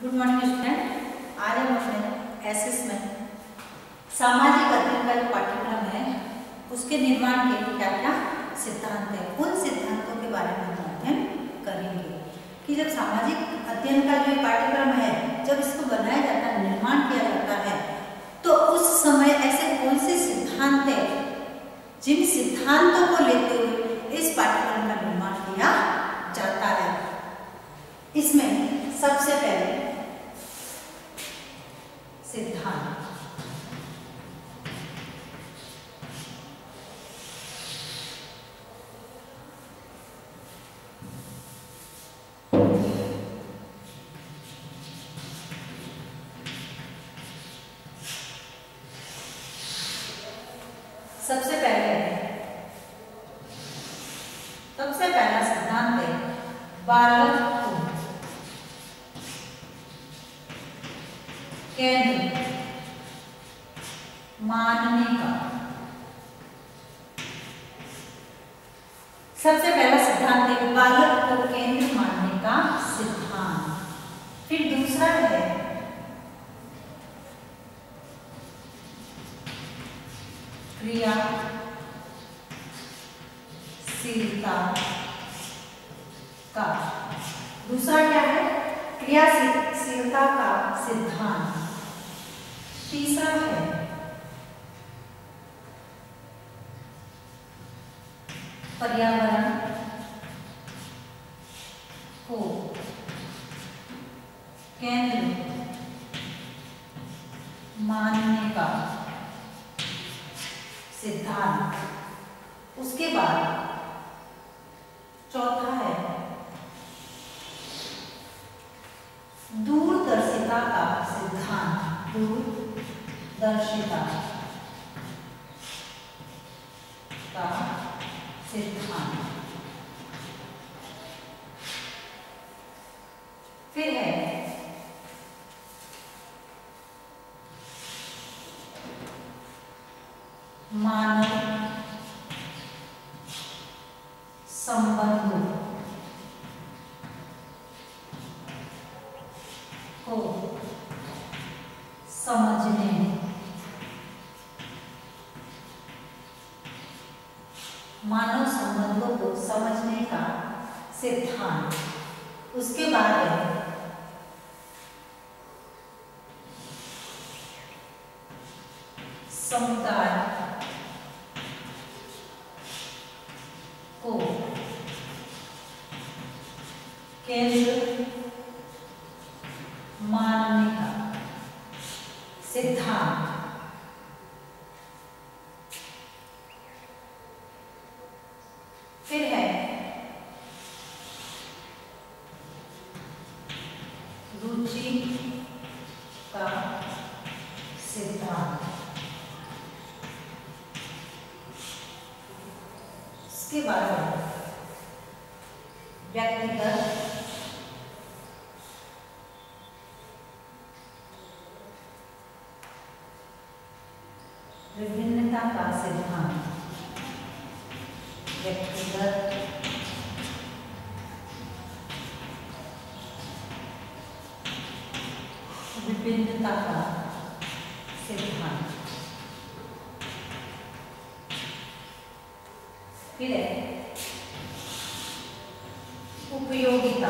Good morning student. आज हम अपने एसएस में सामाजिक अध्ययन का जो पाठ्यक्रम है उसके निर्माण के क्या क्या सिद्धांत हैं, उन सिद्धांतों के बारे में हम अध्ययन करेंगे कि जब सामाजिक अध्ययन का जो पाठ्यक्रम है जब इसको बनाया जाता है, निर्माण किया जाता है, तो उस समय ऐसे कौन से सिद्धांत हैं जिन सिद्धांतों को लेते हुए इस पाठ्यक्रम का निर्माण किया जाता है। इसमें सबसे पहले सिद्धांत सबसे पहला सिद्धांत है बालक को केंद्र मानने का। सबसे पहला सिद्धांत है बालक को केंद्र मानने का सिद्धांत। फिर दूसरा है क्रियाशीलता का। दूसरा क्या है? क्रियाशीलता का सिद्धांत। तीसरा है पर्यावरण को केंद्र मानने का सिद्धांत। उसके बाद चौथा है दूरदर्शिता का सिद्धांत। दूरदर्शिता का सिद्धांत। फिर है मानव संबंधों को समझने मानव संबंधों को समझने का सिद्धांत। उसके बाद है समुदाय को केंद्र मानने का सिद्धांत। फिर है रुचि का सिद्धांत। इसके बाद है व्यक्तिगत विभिन्नता का सिद्धांत। व्यक्तिगत विभिन्नता का सिद्धांत। फिर है उपयोगिता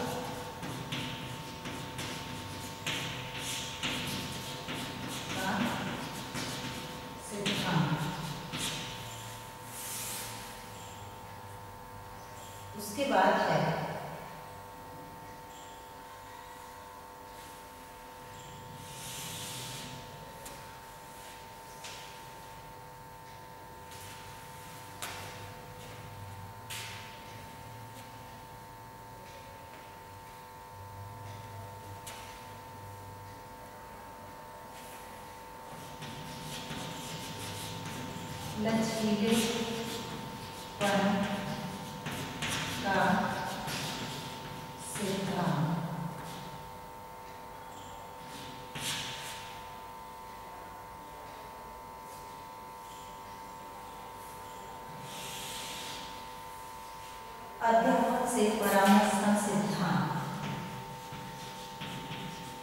का सिद्धांत। उसके बाद है लचीलेपन का सिद्धांत। अध्यापक से परामर्श का सिद्धांत।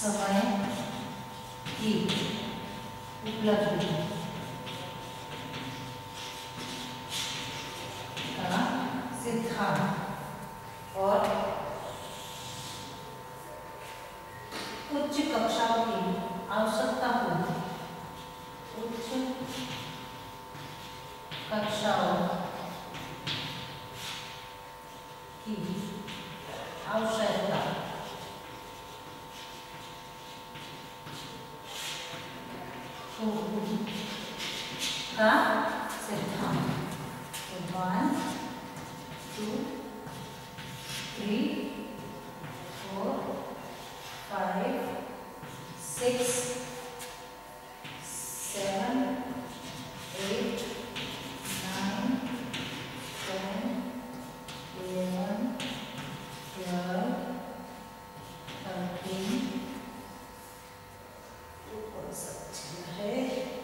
समय की उपलब्धि का सिद्धांत और उच्च कक्षाओं की आवश्यकता को उच्च कक्षाओं की आवश्यकता का सिद्धांत। 1 2 3 4 5 6 7 8 9 10 11 12 13 ऊपर सब चला है।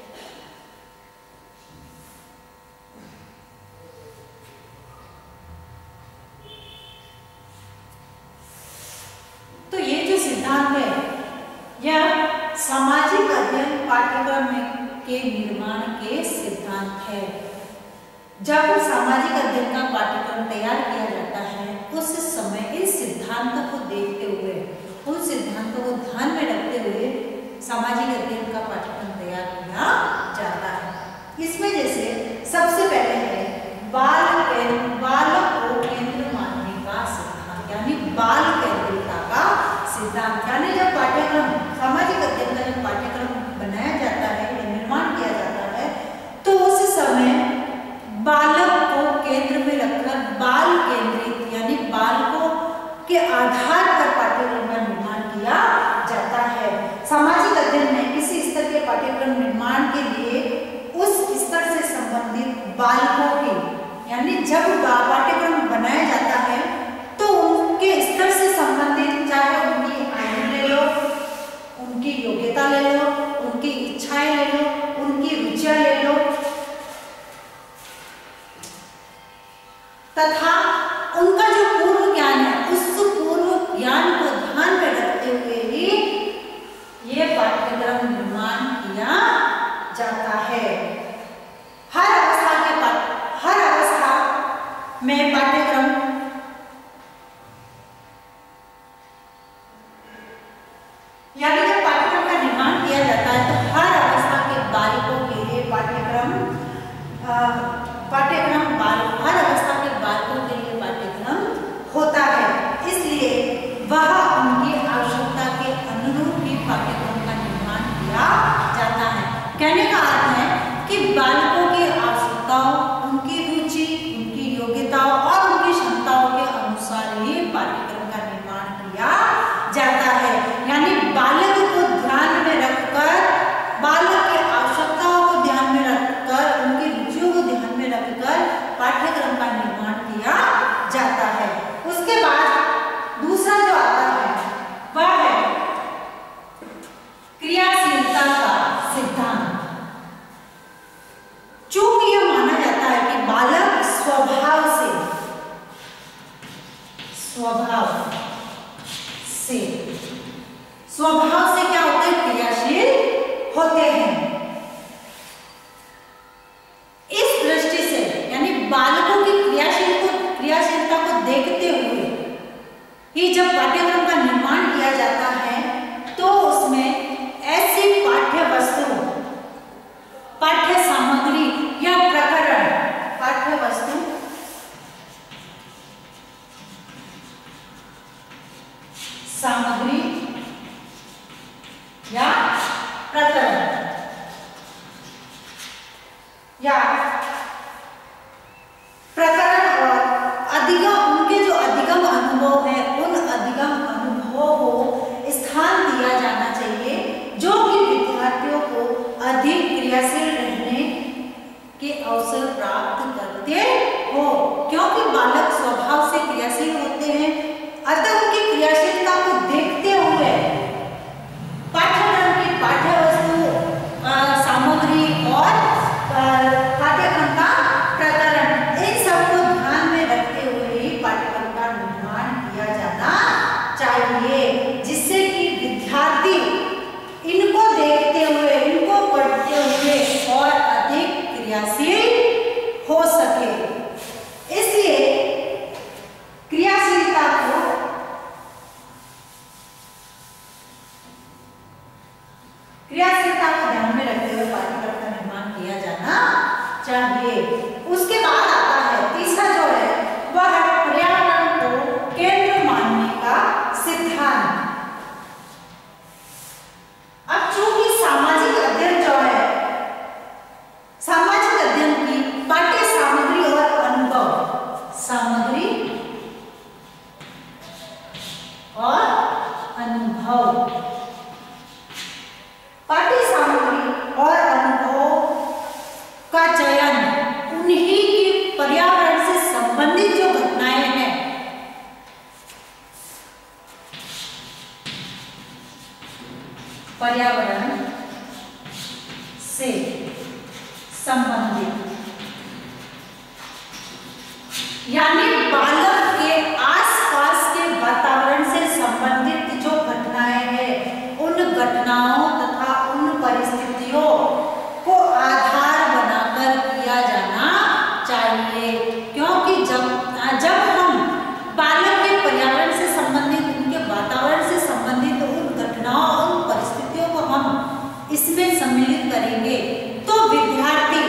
तो ये जो सिद्धांत है यह सामाजिक अध्ययन पाठ्यक्रम के निर्माण के सिद्धांत है। जब सामाजिक अध्ययन का पाठ्यक्रम तैयार किया जाता है उस समय इस सिद्धांतों को देखते हुए, उन सिद्धांतों को ध्यान में रखते हुए सामाजिक अध्ययन का पाठ्यक्रम तैयार किया जाता है। इसमें जैसे सबसे पहले है बालक को केंद्र मानने का सिद्धांत, यानी बाल केंद्रितता का सिद्धांत। यानी जब पाठ्यक्रम सामाजिक अध्ययन का जब पाठ्यक्रम बनाया जाता है या निर्माण किया जाता है तो उस समय बालक को केंद्र में रखकर बाल केंद्रित यानी बालकों के आधार पर पाठ्यक्रम का निर्माण किया जाता है। सामाजिक अध्ययन में किसी स्तर के पाठ्यक्रम निर्माण के लिए उस स्तर से संबंधित बालकों की, यानी जब पाठ्यक्रम बनाया जाता है तो उनके स्तर से संबंधित, चाहे उनकी आयु ले लो, उनकी योग्यता ले लो, उनकी इच्छाएं ले लो, उनकी रुचियां ले लो, तथा उनका जो पूर्व ज्ञान है उस पूर्व ज्ञान को ध्यान में रखते हुए ही ये पाठ्यक्रम निर्माण किया जाता है। हर अवस्था में पाठ्यक्रम यानी जब पाठ्यक्रम का निर्माण किया जाता है तो हर अवस्था के बालकों के लिए पाठ्यक्रम हर अवस्था के बालकों के लिए पाठ्यक्रम होता है। इसलिए वह उनकी आवश्यकता के अनुरूप ही पाठ्यक्रम का निर्माण किया जाता है। कहने का अर्थ है कि बालकों की आवश्यकताओं, उनकी रुचि, उनकी योग्यताओं और उनकी क्षमताओं के अनुसार ही पाठ्यक्रम का निर्माण किया जाता है। यानी बालक को ध्यान में रखकर, बालक की आवश्यकताओं को ध्यान में रखकर, उनकी रुचियों को ध्यान में रखकर पाठ्यक्रम का निर्माण किया जाता है। उसके बाद दूसरा जो आता है वह है क्रियाशीलता का सिद्धांत। चूंकि यह माना जाता है कि बालक स्वभाव से क्या होते हैं, क्रियाशील होते हैं। इस दृष्टि से यानी बालकों की क्रियाशीलता को देखते हुए ही जब पाठ्यक्रम का निर्माण किया जाता है तो उसमें ऐसी पाठ्य वस्तु, पाठ्य सामग्री या प्रकरण, पाठ्य वस्तु, सामग्री या प्रकरण या प्रकरण और अधिगम, उनके जो अधिगम अनुभव है उन अधिगम अनुभवों को स्थान दिया जाना चाहिए जो कि विद्यार्थियों को अधिक क्रियाशील रहने के अवसर प्राप्त करते हो। क्योंकि बालक स्वभाव से क्रियाशील होते हैं, अतः उनकी क्रियाशीलता को देखते पर्यावरण से संबंधित, यानी बालक के आसपास के वातावरण से संबंधित जो घटनाएं हैं, उन घटनाओं तथा उन परिस्थितियों को आधार बनाकर किया जाना चाहिए। क्योंकि जब हम बालक के पर्यावरण से संबंधित, उनके वातावरण से संबंधित उन घटनाओं, उन परिस्थितियों को हम इसमें सम्मिलित करेंगे तो विद्यार्थी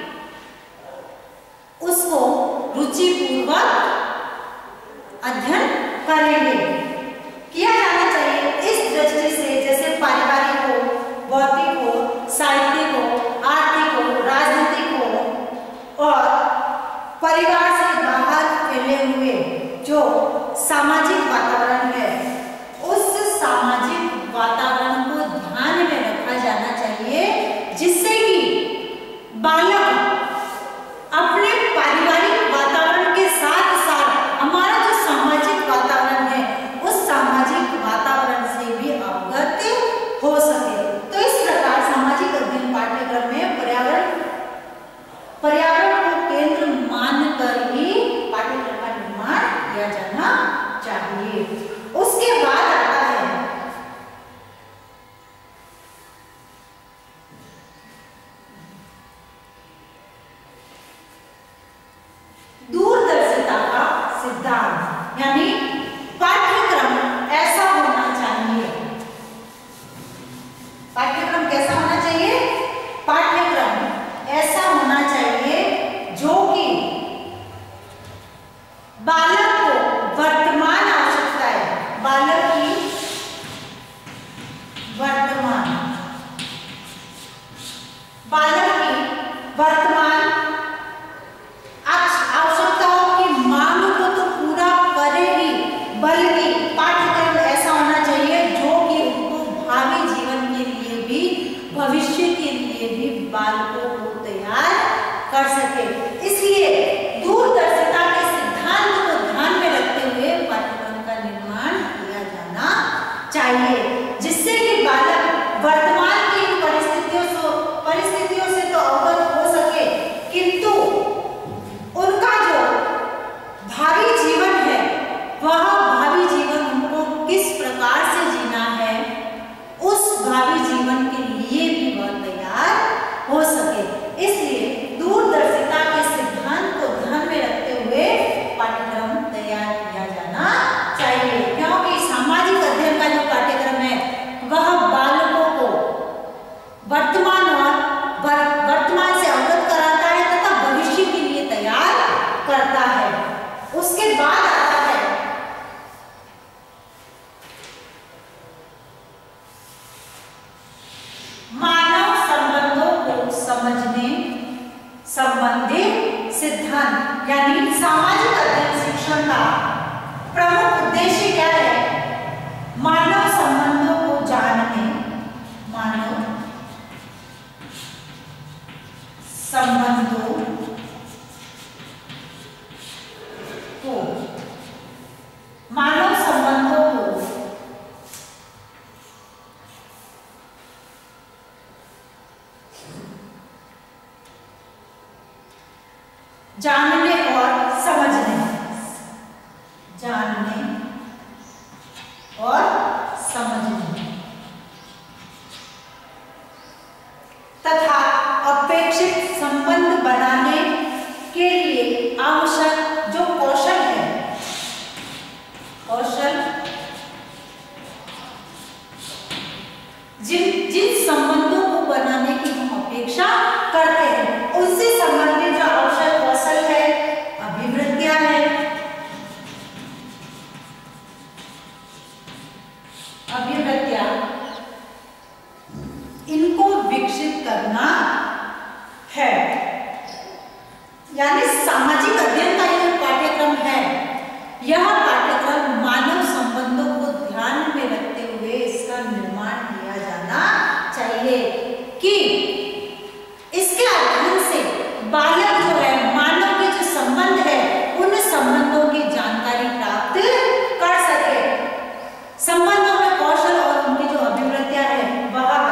उसको रुचिपूर्वक अध्ययन करेंगे। किया जाना चाहिए इस दृष्टि से, जैसे पारिवारिक हो, भौतिक हो, साहित्यिक हो, आर्थिक हो, राजनीतिक हो और परिवार से बाहर फैले हुए जो सामाजिक वातावरण है, उस सामाजिक वातावरण को ध्यान में रखा जाना चाहिए, जिससे कि बालक अपने पारिवारिक वातावरण के साथ साथ हमारा जो सामाजिक वातावरण है, उस सामाजिक वातावरण से भी अवगत हो सके। तो इस प्रकार सामाजिक अध्ययन पाठ्यक्रम में पर्यावरण को केंद्र मानकर ही पाठ्यक्रम का निर्माण किया जाना चाहिए। उसके बाद आता है दूरदर्शिता का सिद्धांत, यानी पाठ्यक्रम ऐसा होना चाहिए। पाठ्यक्रम कैसा होना चाहिए? पाठ्यक्रम ऐसा होना चाहिए जो कि बालक को वर्तमान आवश्यकताएं, बालक की वर्तमान आवश्यकताओं की मांग को तो पूरा करे ही, बल्कि पाठ्यक्रम ऐसा होना चाहिए जो कि उनको भावी जीवन के लिए भी, भविष्य के लिए भी बालकों को तैयार कर सके। इसलिए दूरदर्शिता के सिद्धांत को ध्यान में रखते हुए पाठ्यक्रम का निर्माण किया जाना चाहिए, जिससे कि बालक वर्तमान की परिस्थितियों से तो अवगत हो सके, किंतु उनका जो भावी जीवन है, वह भावी जीवन उनको किस प्रकार से जीना है, उस भावी जीवन के लिए भी वह तैयार हो सके। इसलिए दूरदर्शिता के सिद्धांत को ध्यान में रखते हुए पाठ्यक्रम तैयार किया जाना चाहिए, क्योंकि सामाजिक अध्ययन का जो पाठ्यक्रम है, वह बालकों को वर्तमान से अवगत कराता है तथा भविष्य के लिए तैयार करता है। उसके बाद आता है मानव संबंधों को समझने संबंधी सिद्धांत, यानी सामाजिक अध्ययन शिक्षण का प्रमुख उद्देश्य क्या है? मानव संबंधों को जानने, मानव संबंधों को जानने और समझने, जानने और समझने तथा अपेक्षित संबंध बनाने के लिए आवश्यक जो कौशल है, कौशल जिन संबंधों को बनाने की हम अपेक्षा करते हैं, उससे संबंधित जो आवश्यक कौशल है, अभिवृत्तियां हैं, इनको विकसित करना है। यानी सामाजिक अध्ययन का यह पाठ्यक्रम है, यह पाठ्यक्रम मानव संबंधों को ध्यान में रखते हुए इसका निर्माण किया जाना चाहिए कि इसके अध्ययन से बालक जो है, मानव के जो संबंध है, उन संबंधों की जानकारी प्राप्त कर सके, संबंधों में कौशल और उनकी जो अभिवृत्तियां है वह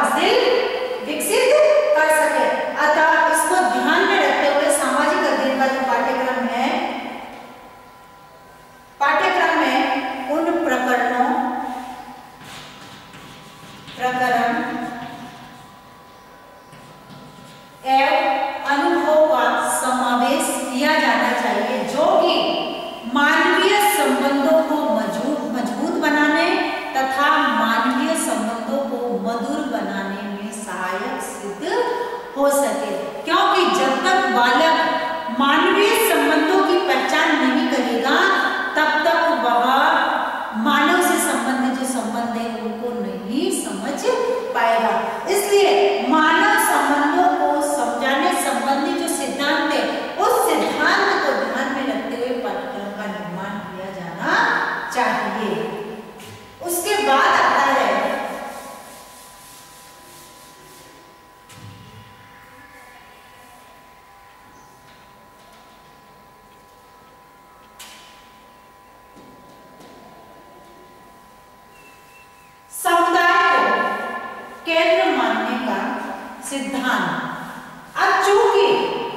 सिद्धांत। अब चूंकि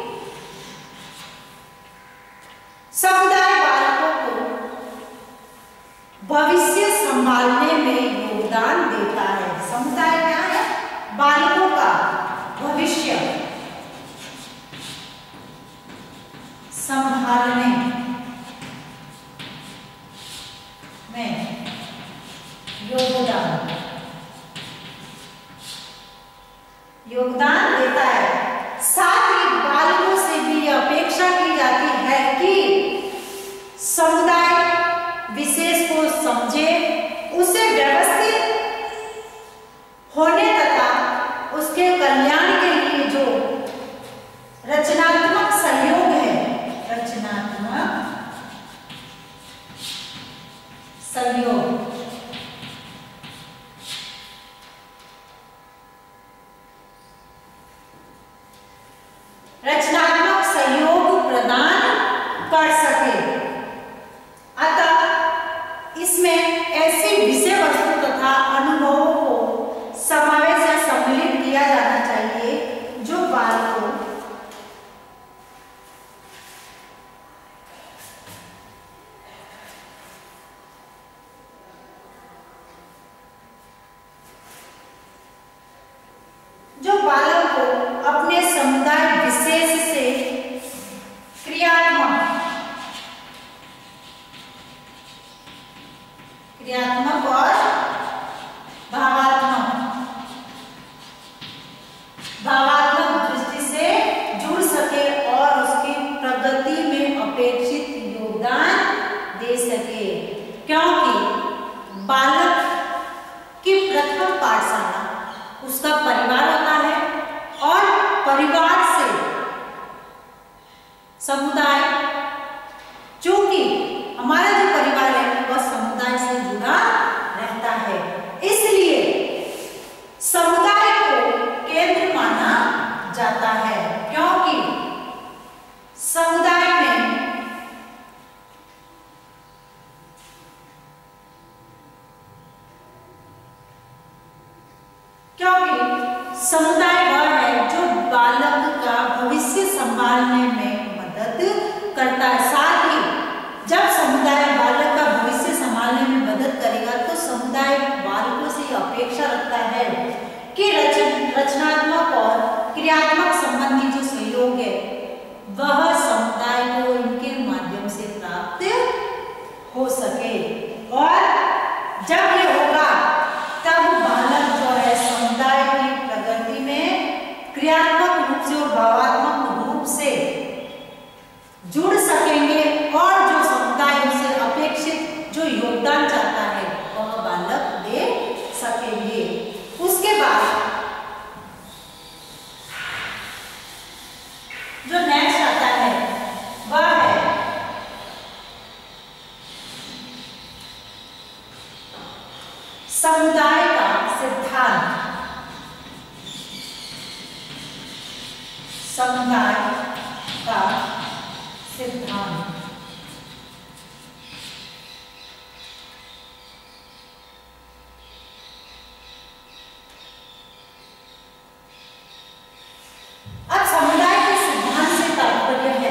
समुदाय बालकों को भविष्य संभालने में योगदान देता है। समुदाय क्या है? बालकों का भविष्य संभालने में योगदान देता है। साथ ही बालकों से भी यह अपेक्षा की जाती है कि समुदाय विशेष को समझे, उसे व्यवस्थित होने तथा उसके कल्याण के लिए जो रचनात्मक सहयोग है, रचनात्मक सहयोग प्रदान कर सके। अतः इसमें ऐसी विषय वस्तु तथा अनुभवों को समावेश या सम्मिलित किया जाना चाहिए जो बालकों अपने समुदाय विशेष से क्रियात्मक और भावात्मक दृष्टि से जुड़ सके और उसकी प्रगति में अपेक्षित योगदान दे सके। क्योंकि बालक की प्रथम पाठशाला उसका परिवार होता है और परिवार से समुदाय, चूंकि हमारा जो परिवार है वह समुदाय से जुड़ा रहता है, इसलिए समुदाय को केंद्र माना जाता है। क्योंकि समुदाय में समुदाय वह है जो बालक का भविष्य संभालने में मदद करता है। साथ ही जब समुदाय बालक का भविष्य संभालने में मदद करेगा तो समुदाय बालकों से अपेक्षा रखता है कि रचनात्मक और क्रियात्मक संबंधी जो सहयोग है वह समुदाय को इनके माध्यम से प्राप्त हो सके। और जब ये होगा तब बालक जो है समुदाय की प्रगति में क्रियात्मक रूप से और भावात्मक रूप से जुड़ सकेंगे और जो समुदाय से अपेक्षित जो योगदान चाहता है वह बालक दे सकेंगे। उसके बाद जो नेक्स्ट आता है वह है समुदाय का सिद्धांत। समुदाय का सिद्धांत अब समुदाय के सिद्धांत से तात्पर्य है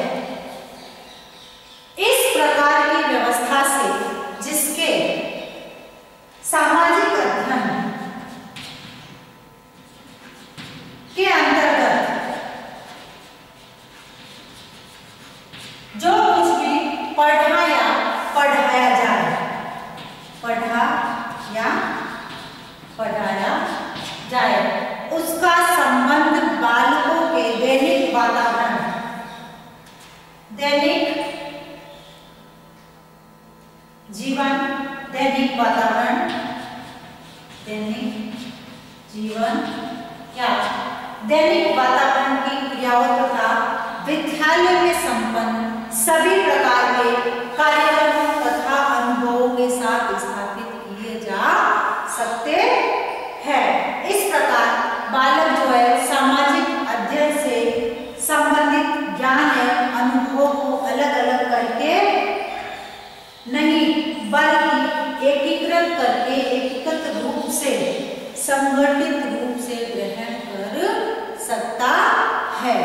इस प्रकार की व्यवस्था से जिसके सामाजिक अध्ययन के अंतर्गत जो कुछ भी पढ़ा या पढ़ाया जाए उसका संबंध बालकों के दैनिक वातावरण, दैनिक जीवन, दैनिक वातावरण, दैनिक जीवन क्या दैनिक वातावरण की क्रियाओं तथा विद्यालय में संपन्न सभी प्रकार के कार्यक्रमों तथा अनुभवों के साथ स्थापित किए जा सकते हैं। इस प्रकार बालक जो है सामाजिक अध्ययन से संबंधित ज्ञान है अनुभवों को अलग अलग करके नहीं बल्कि एकीकृत करके एकीकृत रूप से संगठित रूप से ग्रहण कर सकता है।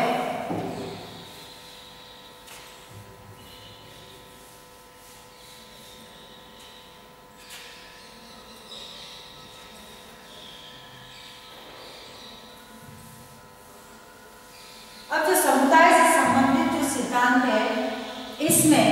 अब जो समुदाय से संबंधित जो सिद्धांत है, इसमें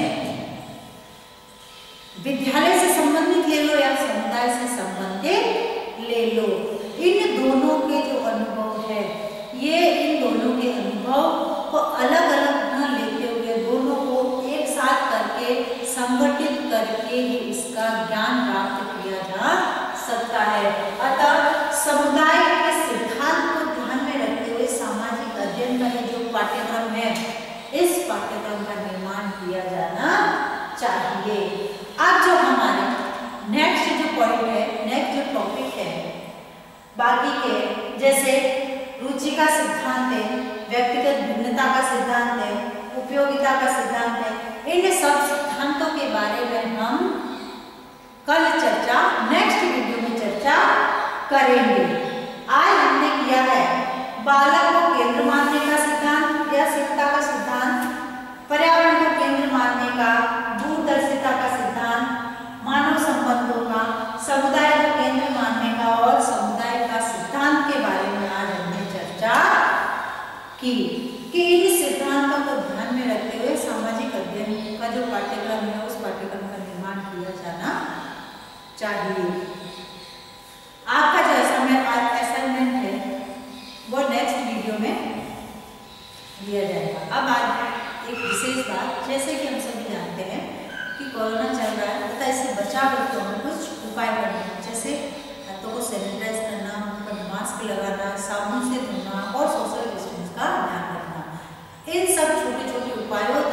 विद्यालय से संबंधित ले लो या समुदाय से संबंधित ले लो, इन दोनों के जो अनुभव है, ये इन दोनों के अनुभव को अलग अलग न लेते हुए दोनों को एक साथ करके संगठित करके ही इसका ज्ञान प्राप्त किया जा सकता है। अतः समुदाय के सिद्धांत को ध्यान में रखते हुए सामाजिक अध्ययन का जो पाठ्यक्रम है, इस पाठ्यक्रम का निर्माण किया जाना चाहिए। अब जो हमारे नेक्स्ट जो पॉइंट है, नेक्स्ट जो टॉपिक है, बाकी के जैसे रुचि का सिद्धांत है, व्यक्तिगत भिन्नता का सिद्धांत है, उपयोगिता का सिद्धांत है, इन सब सिद्धांतों के बारे में हम कल चर्चा, नेक्स्ट वीडियो में चर्चा करेंगे। आज हमने किया है बालक को केंद्र मानने का सिद्धांत या शिक्षा का सिद्धांत, पर्यावरण को केंद्र मानने का, दूरदर्शिता का सिद्धांत, मानव संबंधों का, समुदाय को केंद्र मानने का और समुदाय का सिद्धांत के बारे में आज हमने चर्चा की कि इन सिद्धांतों को ध्यान में रखते हुए सामाजिक अध्ययन का जो पाठ्यक्रम है, उस पाठ्यक्रम का निर्माण किया जाना चाहिए। आपका जो असाइनमेंट है वो नेक्स्ट वीडियो में दिया जाएगा। अब आज एक विशेष बात, जैसे कि हम सभी जानते हैं कि कोरोना चल रहा है, तथा इससे बचाव के हमें कुछ उपाय करने हैं, जैसे हाथों को सैनिटाइज करना, मुंह पर मास्क लगाना, साबुन से धोना और सोशल डिस्टेंस का ध्यान रखना। इन सब छोटे छोटे उपायों